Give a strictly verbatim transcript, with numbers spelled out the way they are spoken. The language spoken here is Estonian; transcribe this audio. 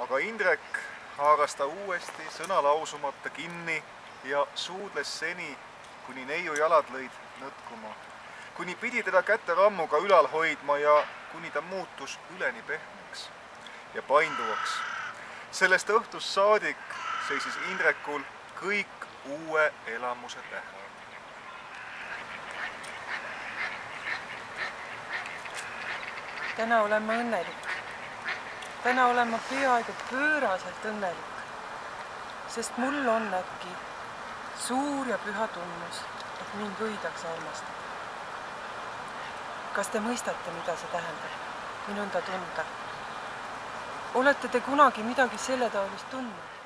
aga Indrek haaras ta uuesti sõna lausumata kinni ja suudles seni, kuni neiu jalad lõid nõtkuma, kuni pidi teda kätte rammuga ülal hoidma ja kuni ta muutus üleni pehmeks ja painduvaks. Sellest õhtust saadik seisis Indrekul kõik uue elamuse tähe. Täna olen ma õnnelik. Täna olen ma peaaegu pööraselt õnnelik, sest mul on äkki suur ja püha tunnus, et mind võidakse armastada. Kas te mõistate, mida see tähendab? Minunda tunda. Olete te kunagi midagi selle taolist tundnud?